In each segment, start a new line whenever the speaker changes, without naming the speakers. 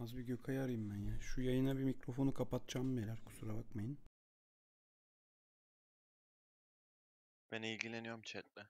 Az bir Gökay'ı arayayım ben ya. Şu yayına bir mikrofonu kapatacağım beyler, kusura bakmayın.
Ben ilgileniyorum chatle.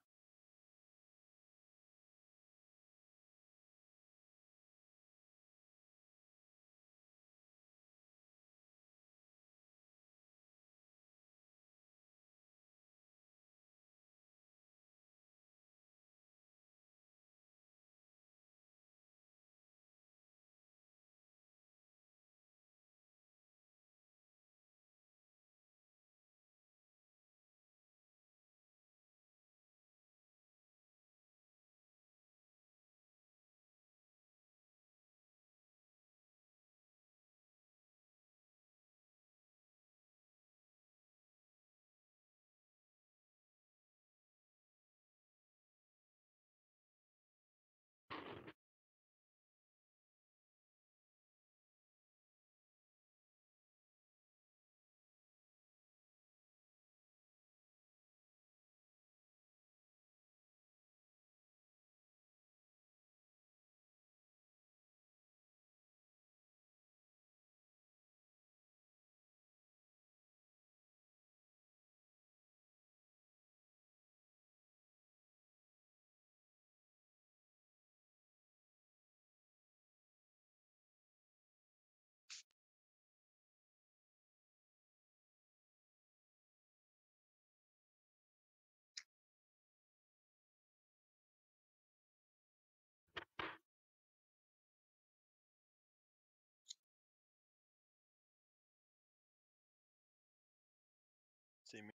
Semih,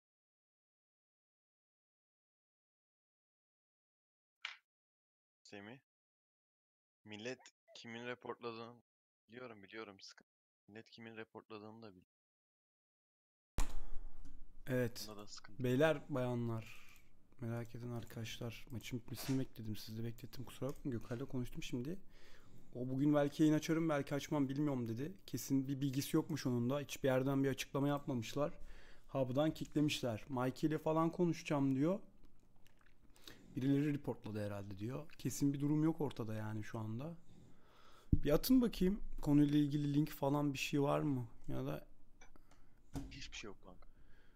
Semih. Millet kimin reportladığını biliyorum sıkıntı. Millet kimin reportladığını da biliyor.
Evet.
Bunda da sıkıntı.
Beyler, bayanlar. Merak eden arkadaşlar. Maçın bitmesini bekledim. Sizi de beklettim. Kusura bakmayın. Gökay'la konuştum şimdi. O bugün belki yayın açarım, belki açmam, bilmiyorum dedi. Kesin bir bilgisi yokmuş onun da. Hiçbir yerden bir açıklama yapmamışlar. Hub'dan kicklemişler. Mikey ile falan konuşacağım diyor. Birileri reportladı herhalde diyor. Kesin bir durum yok ortada yani şu anda. Bir atın bakayım. Konuyla ilgili link falan bir şey var mı? Ya da
Hiçbir şey yok kanka.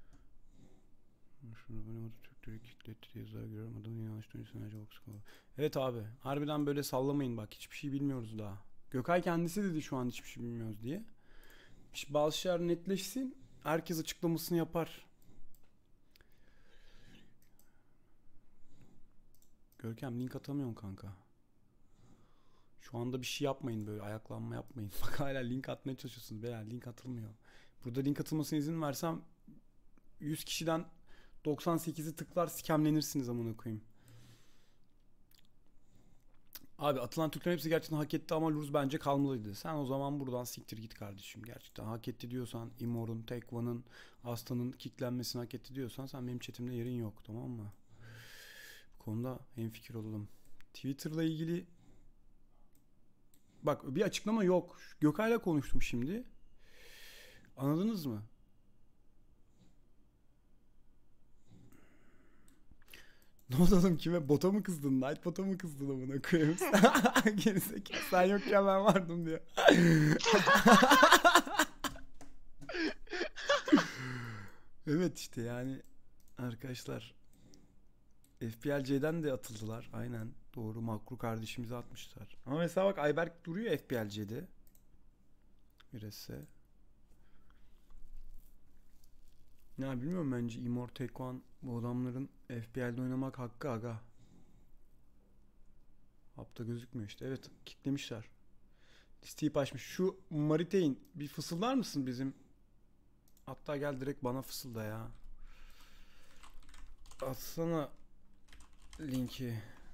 şunu böyle Türkleri kilitletti diye zarar görüyorum. Adamın yanlış dönüşü acaba sıkıldı. Evet abi. Harbiden böyle sallamayın bak. Hiçbir şey bilmiyoruz daha. Gökay kendisi dedi şu an hiçbir şey bilmiyoruz diye. İşte bazı şeyler netleşsin. Herkes açıklamasını yapar. Görkem link atamıyorum kanka. Şu anda bir şey yapmayın, böyle ayaklanma yapmayın. Bak hala link atmaya çalışıyorsunuz. Beyler link atılmıyor. Burada link atılmasına izin versem 100 kişiden 98'i tıklar, sikemlenirsiniz amına koyayım. Abi atılan Türklerin hepsi gerçekten hak etti ama Luz bence kalmalıydı. Sen o zaman buradan siktir git kardeşim. Gerçekten hak etti diyorsan, Imor'un, Tekvan'ın, Aslan'ın kicklenmesini hak etti diyorsan sen benim chatimde yerin yok, tamam mı? Bu konuda hemfikir olalım. Twitter'la ilgili bak bir açıklama yok. Gökay'la konuştum şimdi. Anladınız mı? Ne oldu oğlum, kime? Bota mı kızdın? Nightbot'a mı kızdın amına koyayım? Gerizekalı, sen yokken ben vardım diyor. Evet işte yani arkadaşlar, FPLC'den de atıldılar. Aynen doğru, Makru kardeşimize atmışlar. Ama mesela bak Ayberk duruyor FPLC'de. Birese. Ya bilmiyorum, bence Imor Tekvan bu adamların FPL'de oynamak hakkı aga. Hapta gözükmüyor işte. Evet, kicklemişler. Listeyi açmış. Şu Maritein bir fısıldar mısın bizim? Hatta gel direkt bana fısılda ya. Atsana linki.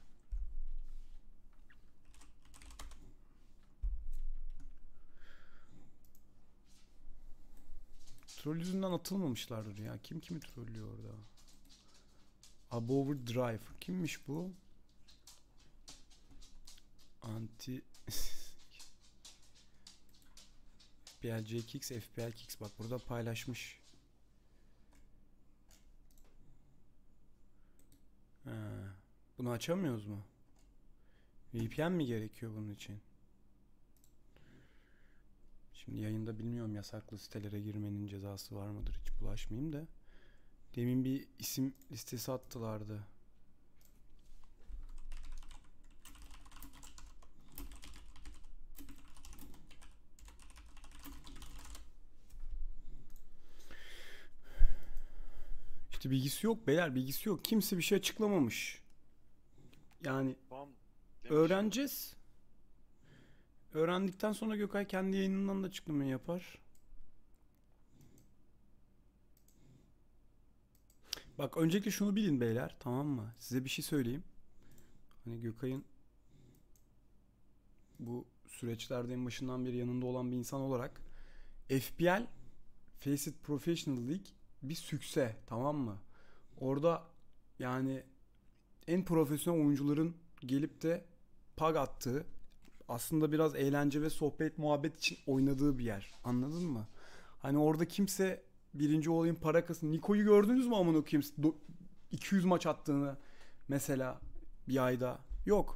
Troll yüzünden atılmamışlardır ya. Kim kimi trollüyor orada? Above Drive. Kimmiş bu? Anti FPL Kicks, FPL Kicks. Bak burada paylaşmış. Ha, bunu açamıyoruz mu? VPN mi gerekiyor bunun için? Şimdi yayında bilmiyorum yasaklı sitelere girmenin cezası var mıdır, hiç bulaşmayayım da. Demin bir isim listesi attılardı. İşte bilgisi yok beyler, bilgisi yok. Kimse bir şey açıklamamış. Yani
Bam demiş.
öğreneceğiz. Öğrendikten sonra Gökay kendi yayınından da açıklamayı yapar. Bak öncelikle şunu bilin beyler, tamam mı? Size bir şey söyleyeyim. Hani Gökay'ın bu süreçlerde en başından beri yanında olan bir insan olarak FPL, Faceit Professional League bir sükse, tamam mı? Orada yani en profesyonel oyuncuların gelip de pag attığı, aslında biraz eğlence ve sohbet muhabbet için oynadığı bir yer. Anladın mı? Hani orada kimse birinci olayım para kasın. Niko'yu gördünüz mü amına koyayım? 200 maç attığını mesela bir ayda. Yok.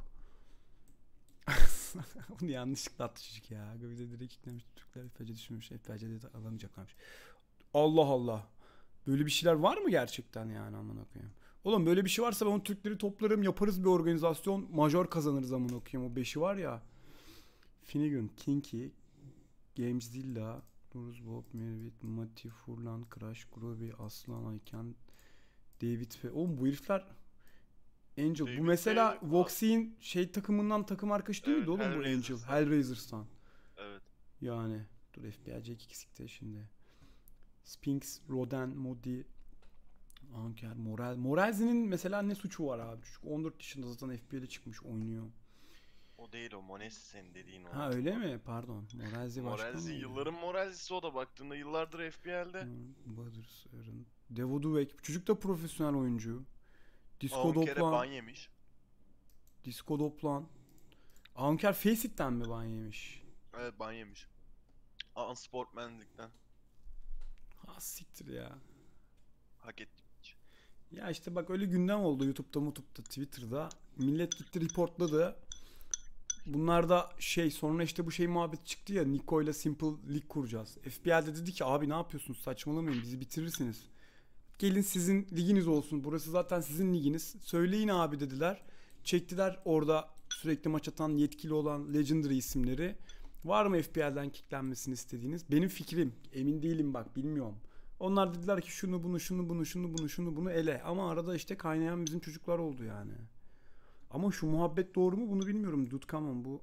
Bunu yanlışlıkla attı çocuk ya. Bir de direkt kitlemiş. Türkler FPC düşünmüş. FPC'de de alamayacaklarmış. Allah Allah. Böyle bir şeyler var mı gerçekten yani amına koyayım? Oğlum böyle bir şey varsa ben o Türkleri toplarım, yaparız bir organizasyon. Major kazanırız amına koyayım. O 5'i var ya. Finnegan, Kinky, Gamezilla, Nuruz Bob, Mervit, Mati, Furlan, Crash, Groby, Aslan, Ayken, David ve... Oğlum bu herifler Angel. Bu
David
mesela
Bale,
Voxy'in şey takımından takım arkadaşı değil miydi
evet,
oğlum bu Angel?
Hellraisers'tan.
Hellraisers'tan.
Evet.
Yani. Dur FBI'ce iki eksikte şimdi. Spinks, Roden, Modi, Anker, Morelzi'nin mesela ne suçu var abi? Çocuk 14 yaşında zaten FBI'de çıkmış oynuyor.
O değil, o Monesi senin dediğin o.
Ha öyle mi? Pardon. Morelzi başka
Morelzi
mıydı?
yılların Morelzi'si, o da baktığında yıllardır FPL'de.
Butters, Aaron. Devo Duvek. Çocuk da profesyonel oyuncu. Disco
On kere ban
Doplan.
yemiş.
Disco Doplan. Anker Faceit'ten mi ban yemiş?
Evet, ban yemiş. Unsportmanlikten.
Ha siktir ya.
Hak etti.
Ya işte bak öyle gündem oldu YouTube'da, Twitter'da. Millet gitti reportladı. Bunlar da sonra işte bu şey muhabbet çıktı ya, Nico ile Simple League kuracağız. FPL'de dedi ki abi ne yapıyorsunuz, saçmalamayın, bizi bitirirsiniz. Gelin sizin liginiz olsun, burası zaten sizin liginiz. Söyleyin abi dediler. Çektiler orada sürekli maç atan yetkili olan Legendary isimleri. Var mı FPL'den kicklenmesini istediğiniz? Benim fikrim, emin değilim bak, bilmiyorum. Onlar dediler ki şunu bunu şunu bunu şunu bunu şunu bunu ele. Ama arada işte kaynayan bizim çocuklar oldu yani. Ama şu muhabbet doğru mu bunu bilmiyorum. Dutkamon bu.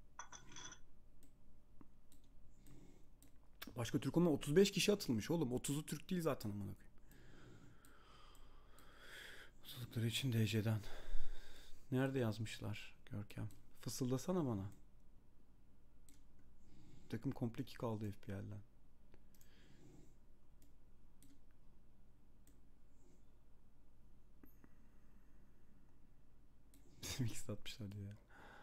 Başka Türk olma, 35 kişi atılmış oğlum. 30'u Türk değil zaten amına koyayım. Atıldıkları için DC'den. Nerede yazmışlar Görkem? Fısıldasana bana. Takım komple kick aldı FPL'den. Bizim ikisi atmışlar diye.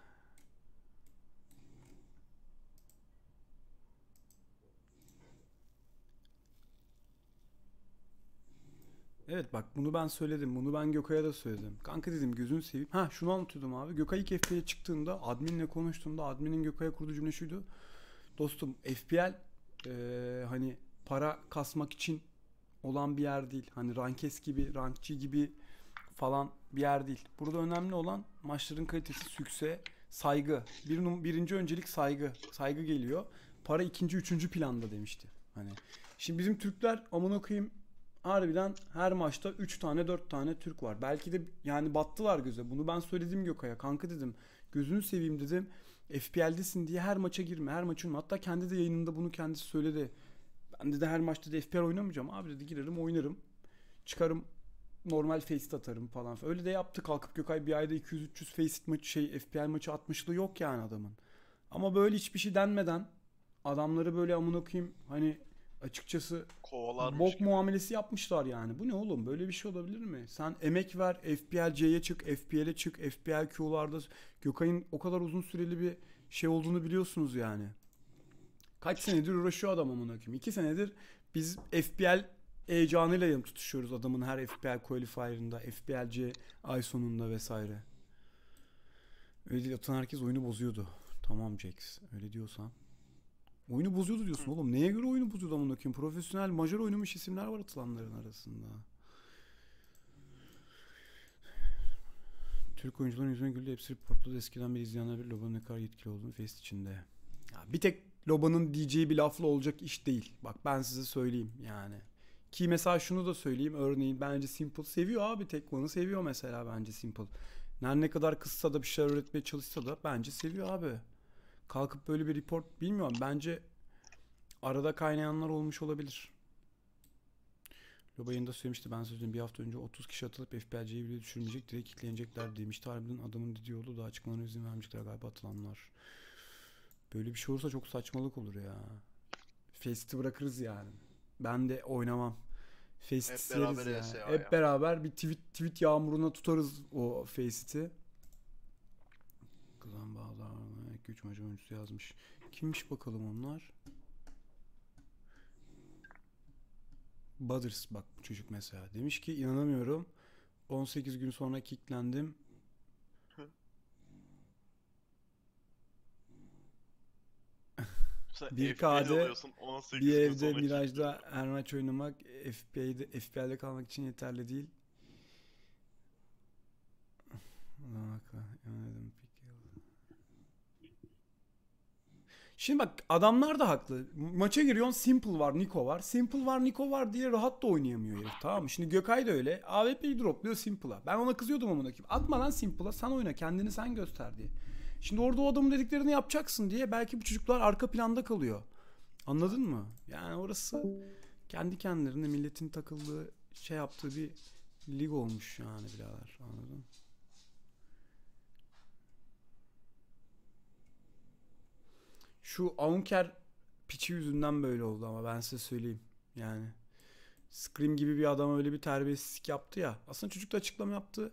Evet bak bunu ben söyledim. Bunu ben Gökay'a da söyledim. Kanka dedim gözünü seveyim. Ha şunu anlatıyordum abi. Gökay ilk FPL'ye çıktığında adminle konuştuğumda adminin Gökay'a kurduğu cümle şuydu. Dostum FPL hani para kasmak için olan bir yer değil. Hani Rankes gibi, Rankçı gibi falan bir yer değil. Burada önemli olan maçların kalitesi, sükse, saygı. Birinci öncelik saygı. Saygı geliyor. Para ikinci, üçüncü planda demişti. Hani şimdi bizim Türkler amına koyayım harbiden her maçta 3 tane 4 tane Türk var. Belki de yani battılar göze. Bunu ben söyledim Gökay'a. Kanka dedim gözünü seveyim dedim. FPL'desin diye her maça girme. Her maçın hatta kendi de yayınında bunu kendisi söyledi. Ben de her maçta da FPL oynamayacağım. Abi dedi girerim oynarım. Çıkarım normal Faceit atarım falan. Öyle de yaptı. Kalkıp Gökay bir ayda 200-300 Faceit maçı FPL maçı atmışlığı yok yani adamın. Ama böyle hiçbir şey denmeden adamları böyle amına koyayım hani açıkçası
Kovalarmış
bok
gibi.
muamelesi yapmışlar yani. Bu ne oğlum? Böyle bir şey olabilir mi? Sen emek ver, FPL çık, FPL'e çık, FPL Q'larda Gökay'ın o kadar uzun süreli bir şey olduğunu biliyorsunuz yani. Kaç senedir uğraşıyor adam amına koyayım. 2 senedir biz FPL heyecanıyla yanıp tutuşuyoruz adamın her FPL qualifier'ında, FPLC ay sonunda vesaire. Öyle değil, atan herkes oyunu bozuyordu. Tamam Jax, öyle diyorsan. Oyunu bozuyordu diyorsun oğlum. Neye göre oyunu bozuyordu amına koyayım? Profesyonel majör oynamış isimler var atılanların arasında. Türk oyuncuların yüzüne güldü. Hepsi reportladı. Eskiden beri izleyenler bir Loba'nın ne kadar yetkili olduğunu Face içinde. Ya bir tek Loba'nın diyeceği bir lafla olacak iş değil. Bak ben size söyleyeyim yani. Ki mesela şunu da söyleyeyim. Örneğin bence Simple seviyor abi. Tekman'ı seviyor mesela bence Simple. Ne kadar kızsa da bir şeyler öğretmeye çalışsa da bence seviyor abi. Kalkıp böyle bir report bilmiyorum. Bence arada kaynayanlar olmuş olabilir. Loba yayında söylemişti, ben sözüm bir hafta önce 30 kişi atılıp FPLC'yi bile düşürmeyecek, direkt kitlenecekler demişti. Harbiden adamın dediği oldu da açıklamalarına izin vermeyecekler galiba atılanlar. Böyle bir şey olursa çok saçmalık olur ya. Facet'i bırakırız yani. Ben de oynamam. Facet'i
Hep
sileriz
beraber
yani.
ESA ya.
Hep beraber bir tweet yağmuruna tutarız o Facet'i. Kızan Bağlar'la 2-3 maç oyuncusu yazmış. Kimmiş bakalım onlar? Butters bak bu çocuk mesela. Demiş ki inanamıyorum. 18 gün sonra kicklendim.
Sen
Bir
FPL
KD
alıyorsun
bir
18 gün
evde
sonra
Mirage'da her maç oynamak FPL'de kalmak için yeterli değil. Şimdi bak adamlar da haklı. Maça giriyorsun Simple var, Niko var. Simple var, Niko var diye rahat da oynayamıyor herif, tamam mı? Şimdi Gökay da öyle. AWP'yi dropluyor Simple'a. Ben ona kızıyordum amına koyayım. Atma lan Simple'a, sen oyna, kendini sen göster diye. Şimdi orada o adamın dediklerini yapacaksın diye belki bu çocuklar arka planda kalıyor. Anladın mı? Yani orası kendi kendilerine milletin takıldığı şey yaptığı bir lig olmuş yani birader. Anladın mı? Şu Aunker piçi yüzünden böyle oldu ama ben size söyleyeyim. Yani Scream gibi bir adam öyle bir terbiyesizlik yaptı ya. Aslında çocuk da açıklama yaptı.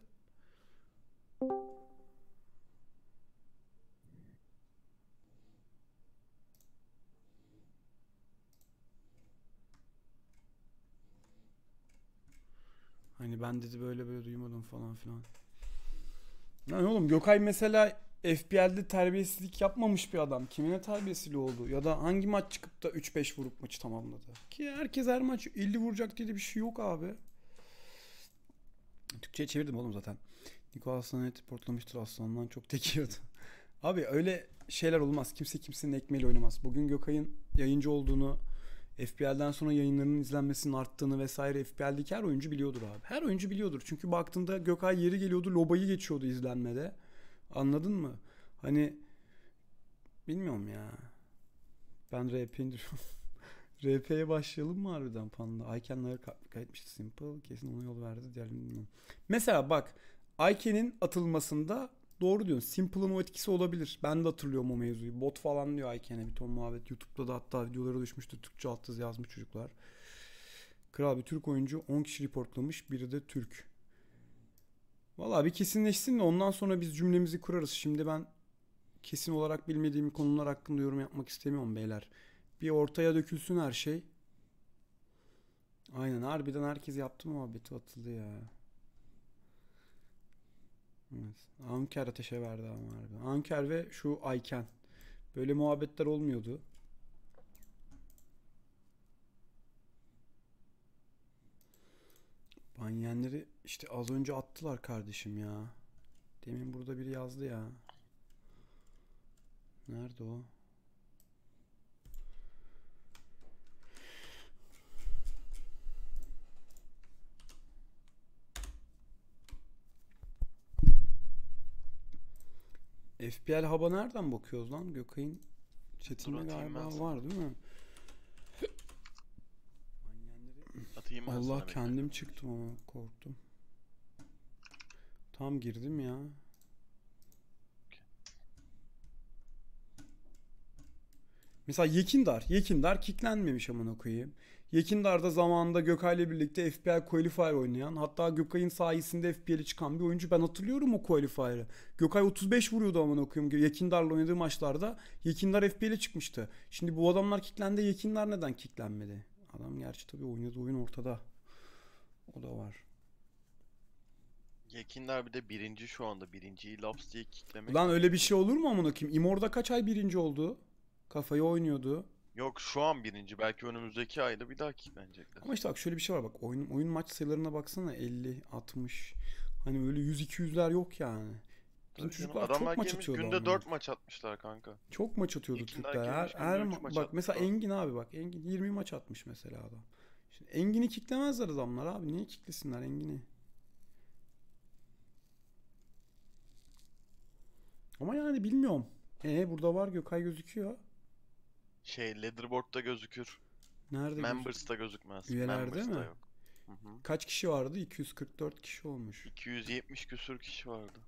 Hani ben dedi böyle böyle duymadım falan filan. Yani oğlum Gökay mesela FPL'de terbiyesizlik yapmamış bir adam. Kimine terbiyesizlik oldu? Ya da hangi maç çıkıp da 3-5 vurup maçı tamamladı? Ki herkes her maç 50 vuracak diye de bir şey yok abi. Türkçe'ye çevirdim oğlum zaten. Niko Aslan'ı portlamıştır, Aslan'dan çok tekiyordu. Abi öyle şeyler olmaz. Kimse kimsenin ekmeğiyle oynamaz. Bugün Gökay'ın yayıncı olduğunu, FPL'den sonra yayınlarının izlenmesinin arttığını vesaire FPL'deki her oyuncu biliyordur abi. Her oyuncu biliyordur. Çünkü baktığında Gökay yeri geliyordu, Loba'yı geçiyordu izlenmede. Anladın mı? Hani bilmiyorum ya. Ben RP indiriyorum. RP'ye başlayalım mı harbiden Panda? Ayken'leri kaybetmişti Simple. Kesin ona yol verdi. Diğerlerini bilmiyorum. Mesela bak Ayken'in atılmasında doğru diyorsun. Simple'ın o etkisi olabilir. Ben de hatırlıyorum o mevzuyu. Bot falan diyor Ayken'e bir ton muhabbet. YouTube'da da hatta videolara düşmüştü. Türkçe alt yazı yazmış çocuklar. Kral bir Türk oyuncu 10 kişi reportlamış. Biri de Türk. Valla bir kesinleşsin de ondan sonra biz cümlemizi kurarız. Şimdi ben kesin olarak bilmediğim konular hakkında yorum yapmak istemiyorum beyler. Bir ortaya dökülsün her şey. Aynen harbiden herkes yaptı muhabbeti, atıldı ya. Evet. Anker ateşe verdi ama harbiden. Anker ve şu Ayken. Böyle muhabbetler olmuyordu. Banyenleri işte az önce attılar kardeşim ya. Demin burada biri yazdı ya. Nerede o? FPL Hub'a nereden bakıyoruz lan? Gökay'ın chatinde galiba var değil mi?
atayım ben
Allah
sana
kendim
bekle.
çıktım ama korktum. Tam girdim ya. Mesela Yekindar kicklenmemiş amına koyayım. Yekindar da zamanında Gökay'la birlikte FPL Qualifier oynayan, hatta Gökay'ın sayesinde FPL'e çıkan bir oyuncu. Ben hatırlıyorum o Qualifier'ı. Gökay 35 vuruyordu amına koyayım. Yekindar'la oynadığı maçlarda Yekindar FPL'e çıkmıştı. Şimdi bu adamlar kicklendi, Yekindar neden kicklenmedi? Adam gerçi tabii oynadığı oyun ortada. O da var.
Yekinler bir de birinci şu anda. Birinciyi Laps diye kicklemek
Lan
mi?
öyle bir şey olur mu amına koyayım? Immor'da kaç ay birinci oldu? Kafayı oynuyordu.
Yok şu an birinci. Belki önümüzdeki ayda bir daha kitlenecekler.
Ama işte bak şöyle bir şey var bak. Oyun maç sayılarına baksana 50, 60. Hani öyle 100-200'ler yok yani. Bizim
Tabii canım.
çocuklar
Adamlar
çok maç
girmiş
atıyordu
günde
ama.
4 maç atmışlar kanka.
Çok maç atıyordu
İlkinden
Türkler.
girmiş günde 3 maç
Bak
atmış
mesela
falan.
Engin abi bak. Engin 20 maç atmış mesela adam. Şimdi Engin'i kicklemezler adamlar abi. Niye kicklesinler Engin'i? Ama yani bilmiyorum. Burada var Gökay gözüküyor.
Leaderboard'da gözükür.
Nerede gözüküyor?
Members'ta gözükmez.
Üyelerde
Members'ta
mi?
yok. Hı hı.
Kaç kişi vardı? 244 kişi olmuş.
270 küsür kişi vardı.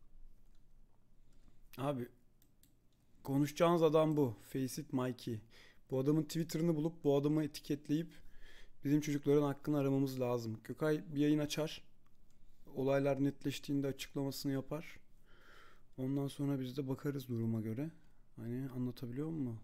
Abi konuşacağınız adam bu. Face it Mikey. Bu adamın Twitter'ını bulup bu adamı etiketleyip bizim çocukların hakkını aramamız lazım. Gökay bir yayın açar. Olaylar netleştiğinde açıklamasını yapar. Ondan sonra biz de bakarız duruma göre. Hani anlatabiliyor muyum?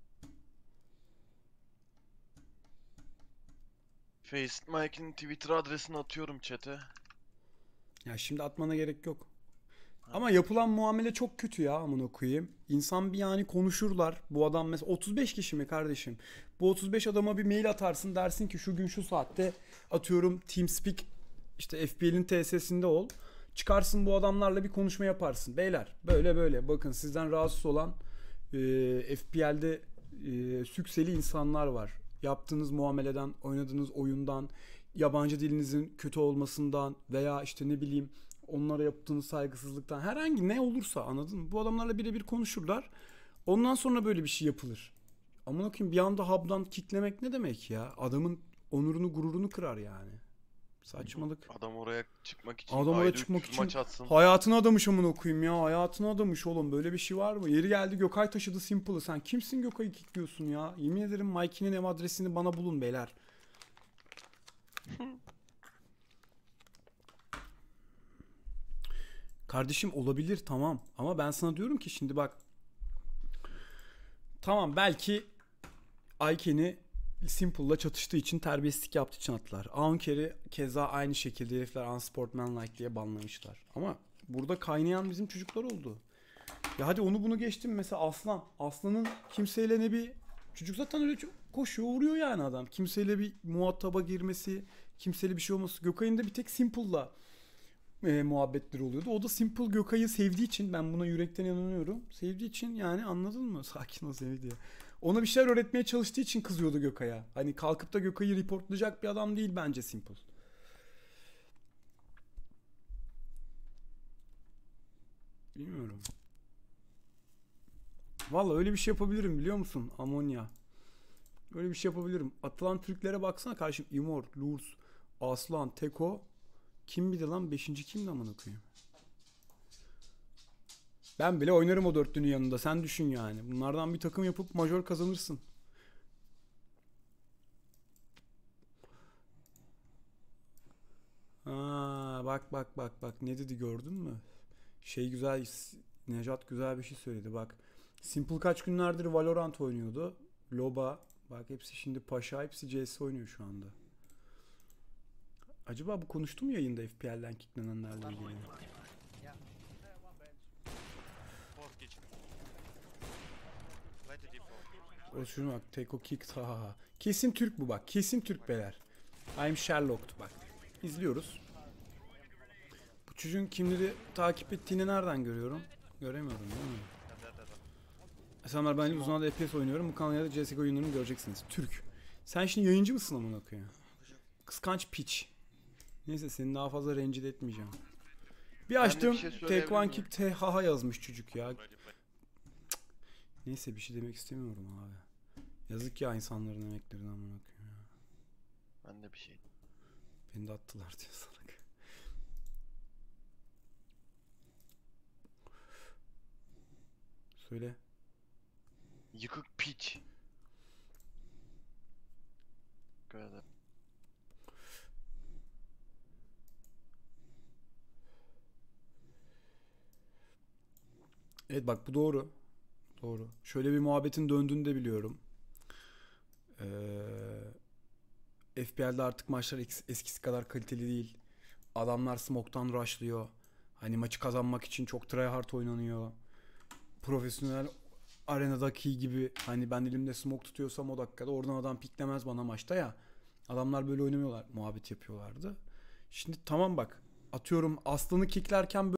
Faceit Mike'in Twitter adresini atıyorum chat'e.
Ya şimdi atmana gerek yok.
Ha,
Ama yapılan muamele çok kötü ya amına koyayım. İnsan bir yani konuşurlar. Bu adam mesela 35 kişi mi kardeşim? Bu 35 adama bir mail atarsın dersin ki şu gün şu saatte atıyorum TeamSpeak işte FPL'in TSS'inde ol. Çıkarsın bu adamlarla bir konuşma yaparsın. Beyler böyle böyle bakın sizden rahatsız olan FPL'de sükseli insanlar var. Yaptığınız muameleden, oynadığınız oyundan, yabancı dilinizin kötü olmasından veya işte ne bileyim onlara yaptığınız saygısızlıktan herhangi ne olursa anladın mı? Bu adamlarla birebir konuşurlar. Ondan sonra böyle bir şey yapılır. Amına koyayım bir anda hub'dan kicklemek ne demek ya? Adamın onurunu gururunu kırar yani. Saçmalık.
Adam oraya çıkmak için
Adam oraya
ayda
çıkmak
300
için
maç atsın.
hayatını adamış amına koyayım ya. Hayatını adamış oğlum. Böyle bir şey var mı? Yeri geldi Gökay taşıdı Simple'ı. Sen kimsin Gökay'ı kickliyorsun ya? Yemin ederim Mikey'nin ev adresini bana bulun beyler. Kardeşim olabilir tamam. Ama ben sana diyorum ki şimdi bak. Tamam belki Ayken'i Simple'la çatıştığı için terbiyesizlik yaptığı için attılar. Aunker'i keza aynı şekilde herifler unsportmanlike diye banlamışlar. Ama burada kaynayan bizim çocuklar oldu. Ya hadi onu bunu geçtim mesela Aslan. Aslan'ın kimseyle ne bir çocuk zaten öyle koşuyor vuruyor yani adam. Kimseyle bir muhataba girmesi, kimseyle bir şey olması. Gökay'ın da bir tek Simple'la muhabbetleri oluyordu. O da Simple Gökay'ı sevdiği için ben buna yürekten inanıyorum. Sevdiği için yani anladın mı? Sakin ol sev diye. Ona bir şeyler öğretmeye çalıştığı için kızıyordu Gökay'a. Hani kalkıp da Gökay'ı reportlayacak bir adam değil bence Simple. Bilmiyorum. Valla öyle bir şey yapabilirim biliyor musun? Amonya. Öyle bir şey yapabilirim. Atılan Türklere baksana kardeşim. Imor, Lurs, Aslan, Teko. Kim bir de lan? Beşinci kimdi amına koyayım? Ben bile oynarım o dörtlünün yanında. Sen düşün yani. Bunlardan bir takım yapıp majör kazanırsın. Bak ne dedi gördün mü? Şey güzel Nejat güzel bir şey söyledi bak. Simple kaç günlerdir Valorant oynuyordu. Loba bak hepsi şimdi Paşa hepsi CS oynuyor şu anda. Acaba bu konuştu mu yayında FPL'den kicklenenlerle ilgili? O şunu bak Teko kick ha. Kesin Türk bu bak. Kesin Türk beyler. I'm Sherlock'tu bak. İzliyoruz. Bu çocuğun kimleri takip ettiğini nereden görüyorum? Göremiyorum değil mi? Selamlar ben uzun zamandır FPS oynuyorum. Bu kanalda CSGO oyunlarını göreceksiniz. Türk. Sen şimdi yayıncı mısın amına koyayım? Kıskanç piç. Neyse seni daha fazla rencide etmeyeceğim. Bir açtım. Take one kick THH yazmış çocuk ya. Neyse bir şey demek istemiyorum abi. Yazık ya insanların emeklerine amına koyayım ya.
Ben de bir şey.
Beni de attılar diyor salak. Söyle.
Yıkık piç. Kadar.
Evet bak bu doğru. Doğru. Şöyle bir muhabbetin döndüğünü de biliyorum. FPL'de artık maçlar eskisi kadar kaliteli değil. Adamlar smoke'tan rushlıyor. Hani maçı kazanmak için çok tryhard oynanıyor. Profesyonel arenadaki gibi hani ben elimde smoke tutuyorsam o dakikada oradan adam piklemez bana maçta ya. Adamlar böyle oynamıyorlar, muhabbet yapıyorlardı. Şimdi tamam bak, atıyorum Aslan'ı kicklerken